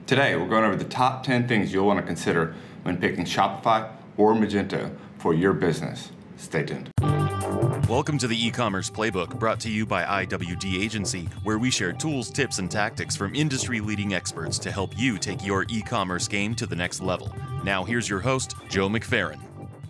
Today, we're going over the top 10 things you'll want to consider when picking Shopify or Magento for your business. Stay tuned. Welcome to the e-commerce playbook, brought to you by IWD Agency, where we share tools, tips, and tactics from industry-leading experts to help you take your e-commerce game to the next level. Now, here's your host, Joe McFerrin.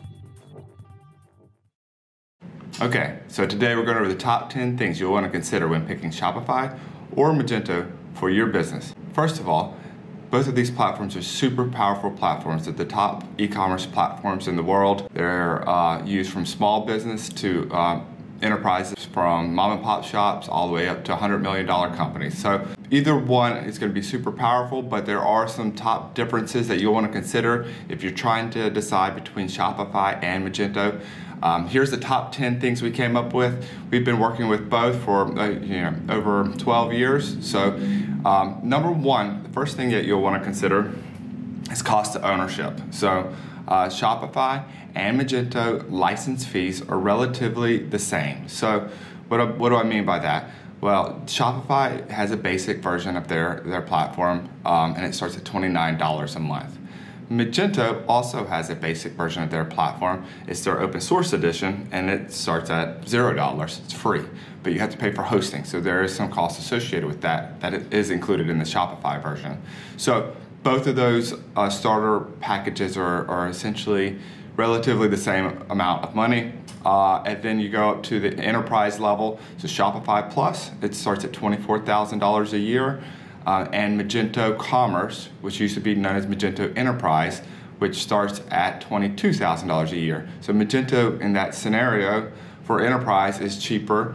Okay, so today we're going over the top 10 things you'll want to consider when picking Shopify or Magento for your business. First of all, both of these platforms are super powerful platforms. They're the top e-commerce platforms in the world. They're used from small business to enterprises, from mom and pop shops all the way up to $100 million companies. So either one is going to be super powerful, but there are some top differences that you'll want to consider if you're trying to decide between Shopify and Magento. Here's the top 10 things we came up with. We've been working with both for over 12 years. So number one, the first thing that you'll want to consider is cost of ownership. So Shopify and Magento license fees are relatively the same. So what do I mean by that? Well, Shopify has a basic version of their platform, and it starts at $29 a month. Magento also has a basic version of their platform. It's their open source edition, and it starts at $0. It's free, but you have to pay for hosting. So there is some cost associated with that is included in the Shopify version. So both of those starter packages are essentially relatively the same amount of money. And then you go up to the enterprise level. So Shopify Plus, it starts at $24,000 a year. And Magento Commerce, which used to be known as Magento Enterprise, which starts at $22,000 a year. So Magento in that scenario for enterprise is cheaper,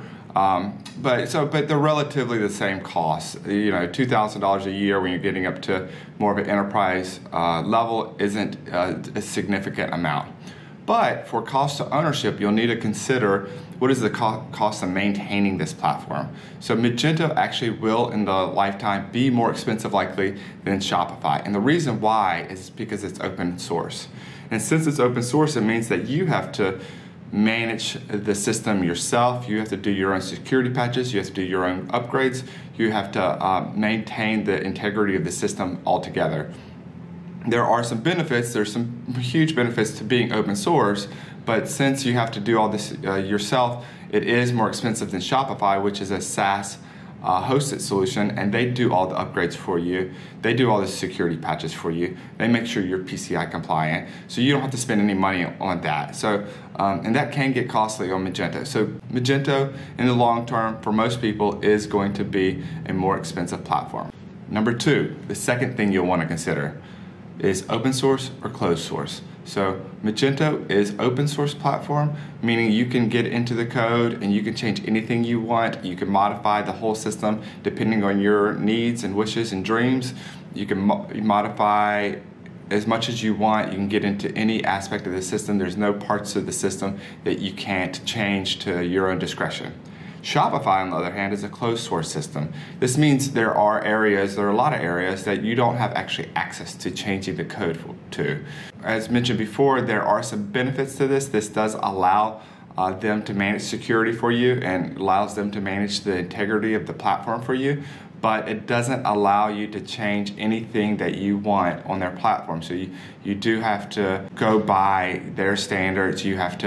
but they're relatively the same cost. $2,000 a year when you're getting up to more of an enterprise level isn't a significant amount. But for cost of ownership, you'll need to consider what is the cost of maintaining this platform. So Magento actually will, in the lifetime, be more expensive likely than Shopify. And the reason why is because it's open source. And since it's open source, it means that you have to manage the system yourself. You have to do your own security patches. You have to do your own upgrades. You have to maintain the integrity of the system altogether. There are some benefits. There's some huge benefits to being open source, but since you have to do all this yourself, it is more expensive than Shopify, which is a SaaS hosted solution, and they do all the upgrades for you. They do all the security patches for you. They make sure you're PCI compliant, so you don't have to spend any money on that. So, and that can get costly on Magento. So Magento, in the long term, for most people, is going to be a more expensive platform. Number two, the second thing you'll want to consider is open source or closed source. So Magento is open source platform, meaning you can get into the code and you can change anything you want. You can modify the whole system depending on your needs and wishes and dreams. You can modify as much as you want. You can get into any aspect of the system. There's no parts of the system that you can't change to your own discretion. Shopify, on the other hand, is a closed source system. This means there are a lot of areas that you don't have actually access to changing the code to. As mentioned before, there are some benefits to this. This does allow them to manage security for you and allows them to manage the integrity of the platform for you, but it doesn't allow you to change anything that you want on their platform. So you do have to go by their standards. You have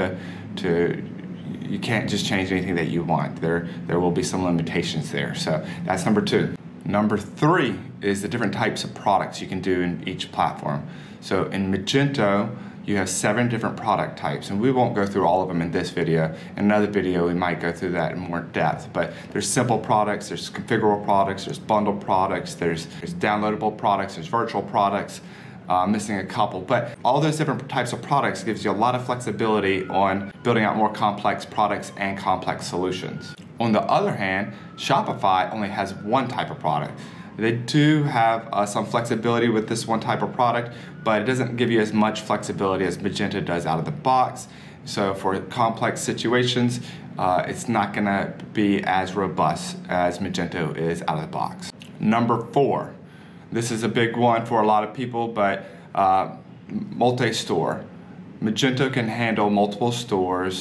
you can't just change anything that you want. There will be some limitations there. So that's number two. Number three is the different types of products you can do in each platform. So in Magento, you have 7 different product types, and we won't go through all of them in this video. In another video, we might go through that in more depth, but there's simple products, there's configurable products, there's bundled products, there's downloadable products, there's virtual products, missing a couple. But all those different types of products gives you a lot of flexibility on building out more complex products and complex solutions. On the other hand, Shopify only has one type of product. They do have some flexibility with this one type of product, but it doesn't give you as much flexibility as Magento does out of the box. So for complex situations, it's not going to be as robust as Magento is out of the box. Number 4. This is a big one for a lot of people, but multi-store. Magento can handle multiple stores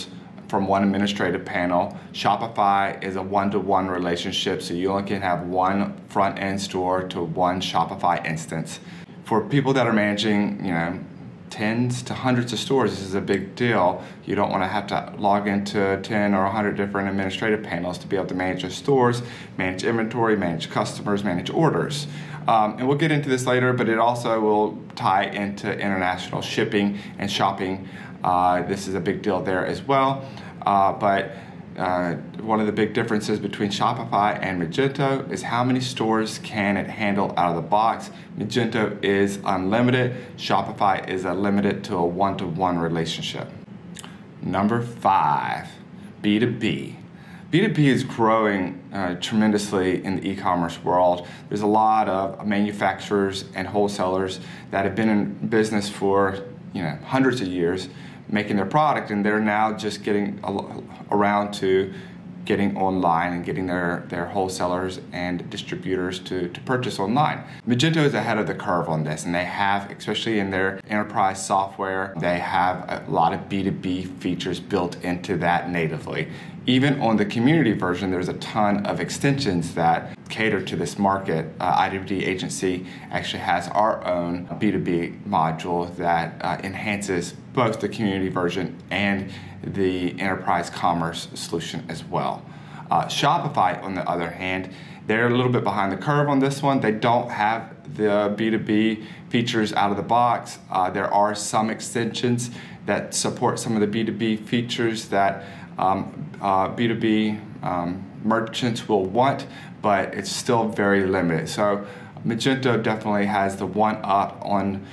from one administrative panel. Shopify is a one-to-one relationship, so you only can have one front-end store to one Shopify instance. For people that are managing, tens to hundreds of stores, this is a big deal. You don't want to have to log into 10 or 100 different administrative panels to be able to manage your stores, manage inventory, manage customers, manage orders. And we'll get into this later, but it also will tie into international shipping and shopping. This is a big deal there as well. But one of the big differences between Shopify and Magento is how many stores can it handle out of the box. Magento is unlimited. Shopify is limited to a one-to-one relationship. Number 5, B2B. B2B is growing tremendously in the e-commerce world. There's a lot of manufacturers and wholesalers that have been in business for hundreds of years making their product, and they're now just getting around to getting online and getting their wholesalers and distributors to purchase online. Magento is ahead of the curve on this, and they have, especially in their enterprise software, they have a lot of B2B features built into that natively. Even on the community version, there's a ton of extensions that cater to this market. IWD Agency actually has our own B2B module that enhances both the community version and the enterprise commerce solution as well. Shopify, on the other hand, they're a little bit behind the curve on this one. They don't have the B2B features out of the box. There are some extensions that support some of the B2B features that B2B merchants will want, but it's still very limited. So Magento definitely has the one up on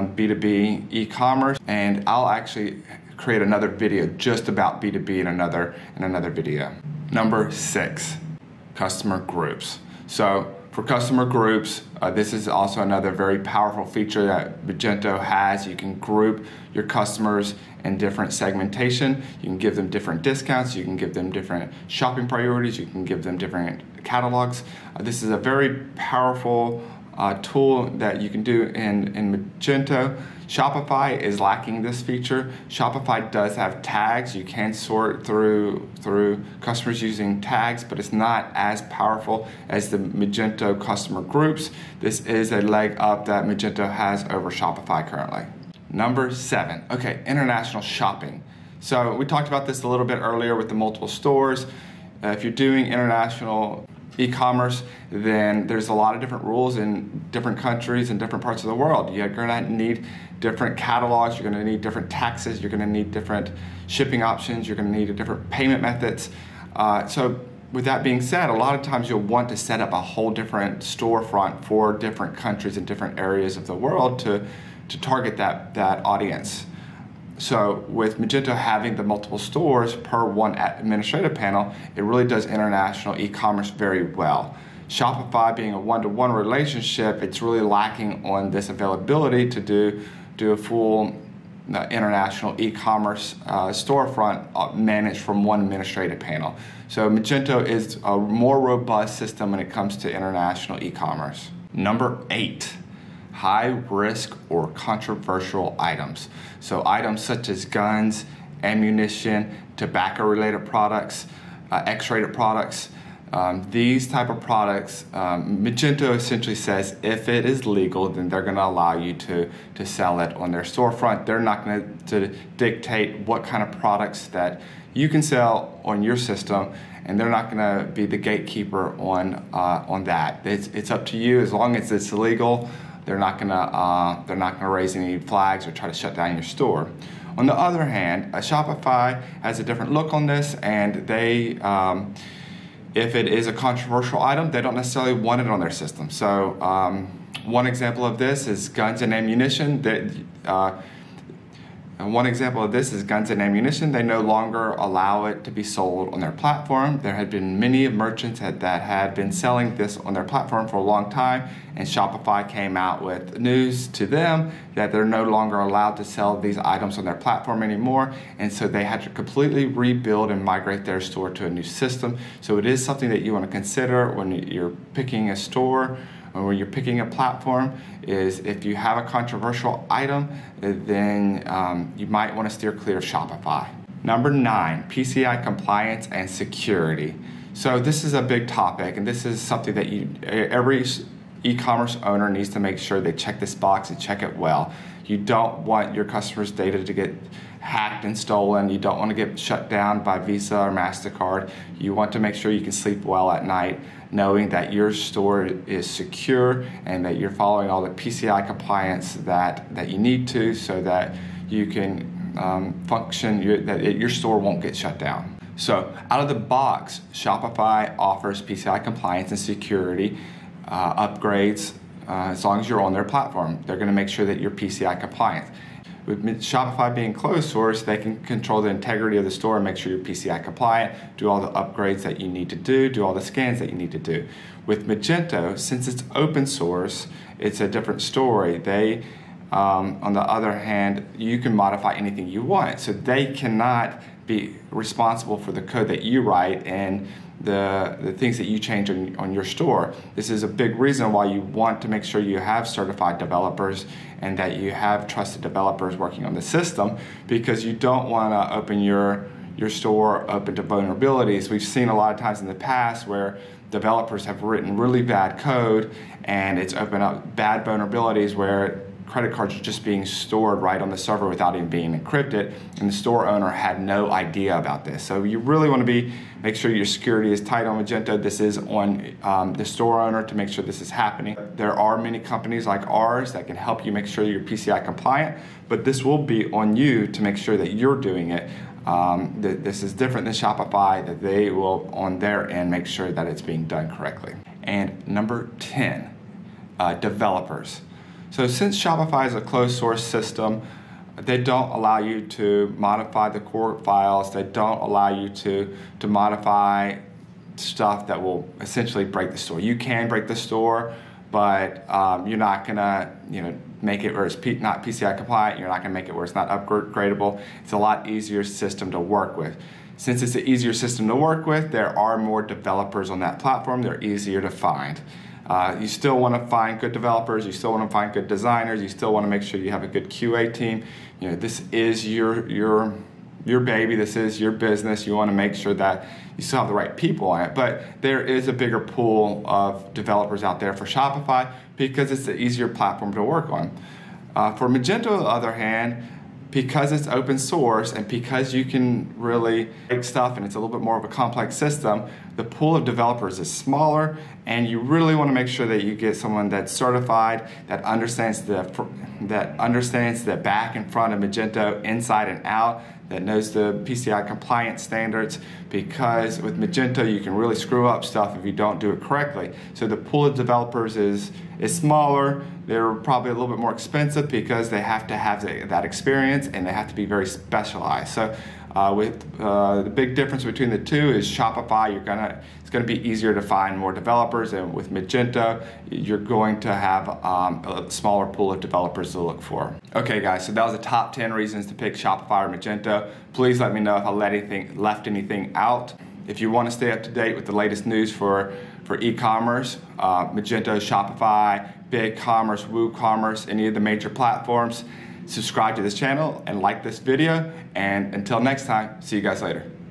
B2B e-commerce, and I'll actually create another video just about B2B in another video. Number 6, customer groups. So for customer groups, this is also another very powerful feature that Magento has. You can group your customers in different segmentation. You can give them different discounts. You can give them different shopping priorities. You can give them different catalogs. This is a very powerful tool that you can do in Magento. Shopify is lacking this feature. Shopify does have tags. You can sort through customers using tags, but it's not as powerful as the Magento customer groups. This is a leg up that Magento has over Shopify currently. Number 7, okay, international shopping. So we talked about this a little bit earlier with the multiple stores. If you're doing international e-commerce, then there's a lot of different rules in different countries and different parts of the world. You're going to need different catalogs, you're going to need different taxes, you're going to need different shipping options, you're going to need different payment methods. So with that being said, a lot of times you'll want to set up a whole different storefront for different countries and different areas of the world to target that audience. So with Magento having the multiple stores per one administrative panel, it really does international e-commerce very well. Shopify being a one-to-one relationship, it's really lacking on this availability to do a full international e-commerce storefront managed from one administrative panel. So Magento is a more robust system when it comes to international e-commerce. Number 8. High risk or controversial items. So items such as guns, ammunition, tobacco-related products, X-rated products. These type of products, Magento essentially says if it is legal, then they're going to allow you to sell it on their storefront. They're not going to dictate what kind of products that you can sell on your system, and they're not going to be the gatekeeper on that. It's up to you. As long as it's legal, they're not gonna raise any flags or try to shut down your store. On the other hand, Shopify has a different look on this, and they, if it is a controversial item, they don't necessarily want it on their system. So one example of this is guns and ammunition. They no longer allow it to be sold on their platform. There had been many merchants that had been selling this on their platform for a long time, and Shopify came out with news to them that they're no longer allowed to sell these items on their platform anymore, and so they had to completely rebuild and migrate their store to a new system. So it is something that you want to consider when you're picking a store or when you're picking a platform, is if you have a controversial item, then you might want to steer clear of Shopify. Number 9, PCI compliance and security. So this is a big topic, and this is something that every e-commerce owner needs to make sure they check this box and check it well. You don't want your customers' data to get hacked and stolen. You don't want to get shut down by Visa or MasterCard. You want to make sure you can sleep well at night, knowing that your store is secure and that you're following all the PCI compliance that you need to, so that you can function, that your store won't get shut down. So out of the box, Shopify offers PCI compliance and security upgrades as long as you're on their platform. They're going to make sure that you're PCI compliant. With Shopify being closed source, they can control the integrity of the store and make sure you're PCI compliant, do all the upgrades that you need to do all the scans that you need to do. With Magento, since it's open source, it's a different story. They, on the other hand, you can modify anything you want. So they cannot be responsible for the code that you write and the things that you change on your store. This is a big reason why you want to make sure you have certified developers and that you have trusted developers working on the system, because you don't want to open your store open to vulnerabilities. We've seen a lot of times in the past where developers have written really bad code and it's opened up bad vulnerabilities where credit cards are just being stored right on the server without even being encrypted, and the store owner had no idea about this. So you really want to make sure your security is tight on Magento. This is on the store owner to make sure this is happening. There are many companies like ours that can help you make sure you're PCI compliant, but this will be on you to make sure that you're doing it. This is different than Shopify, that they will on their end make sure that it's being done correctly. And number 10, developers. So since Shopify is a closed source system, they don't allow you to modify the core files. They don't allow you to modify stuff that will essentially break the store. You can break the store, but you're not gonna make it where it's not PCI compliant. You're not gonna make it where it's not upgradable. It's a lot easier system to work with. Since it's an easier system to work with, there are more developers on that platform. They're easier to find. You still want to find good developers, you still want to find good designers, you still want to make sure you have a good QA team. This is your baby, this is your business. You want to make sure that you still have the right people on it. But there is a bigger pool of developers out there for Shopify because it's the easier platform to work on. For Magento, on the other hand, because it's open source and because you can really make stuff and it's a little bit more of a complex system, the pool of developers is smaller, and you really want to make sure that you get someone that's certified, that understands the back and front of Magento inside and out, that knows the PCI compliance standards, because with Magento you can really screw up stuff if you don't do it correctly. So the pool of developers is smaller. They're probably a little bit more expensive because they have to have that experience and they have to be very specialized. So the big difference between the two is Shopify, it's going to be easier to find more developers, and with Magento, you're going to have a smaller pool of developers to look for. Okay guys, so that was the top 10 reasons to pick Shopify or Magento. Please let me know if I left anything out. If you want to stay up to date with the latest news for e-commerce, Magento, Shopify, BigCommerce, WooCommerce, any of the major platforms, subscribe to this channel and like this video. And until next time, see you guys later.